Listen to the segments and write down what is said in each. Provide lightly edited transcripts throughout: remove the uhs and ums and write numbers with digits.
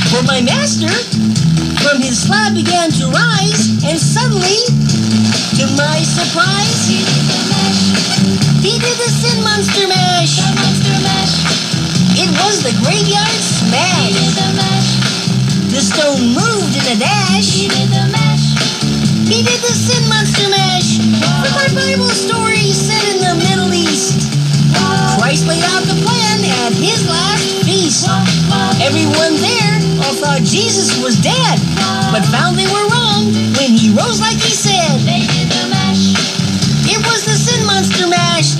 For my master from his slab began to rise, and suddenly, to my surprise, he did the sin monster mash. It was the graveyard smash. The stone moved in a dash. He did the sin monster mash. For my Bible story set in the Middle East, Christ laid out the plan at his last feast. Everyone there all thought Jesus was dead, but found they were wrong when he rose like he said. It was the sin monster mash.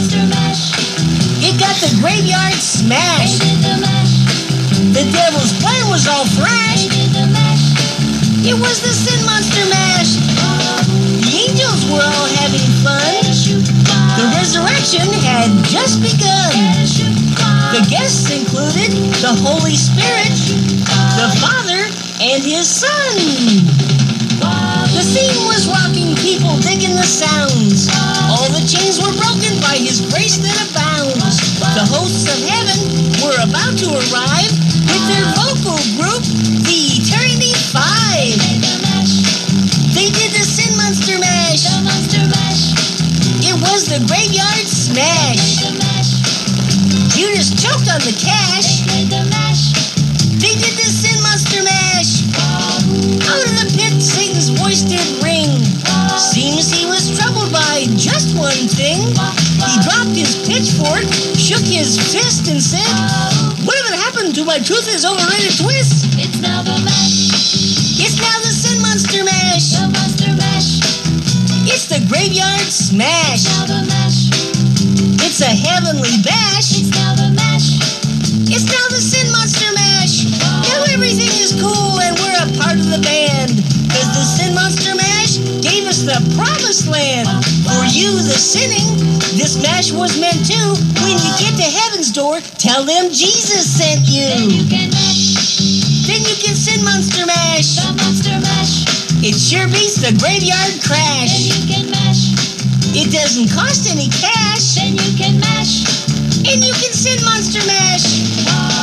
It got the graveyard smashed. The devil's plan was all thrashed. It was the sin monster mash. The angels were all having fun. The resurrection had just begun. The guests included the Holy Spirit, the Father, and His Son. The scene was rocking, people digging the sounds. All the chains were broken by His grace that abounds. The hosts of heaven were about to arrive with their vocal group, the Eternity Five. They did the sin monster mash. It was the graveyard smash. Judas choked on the cash. They did the sin monster mash. Out of the pit, Satan's voice did ring. Seems he was troubled by just one thing. He dropped his pitchfork, shook his fist, and said, "Whatever happened to my truth is overrated twist?" It's now the mash. It's now the sin monster mash. The monster mash. It's the graveyard smash. Now the mash. It's a heavenly bash. It's now the mash. It's now the sin monster mash. Now everything is cool and we're a part of the band. Cause the sin monster mash gave us the promised land. For you, the sinning, this mash was meant to. When you get to heaven's door, tell them Jesus sent you. Then you can mash. Then you can sin monster mash. The monster mash. It sure beats the graveyard Then crash. you can mash. It doesn't cost any cash. Then you can mash. And you can sin monster mash.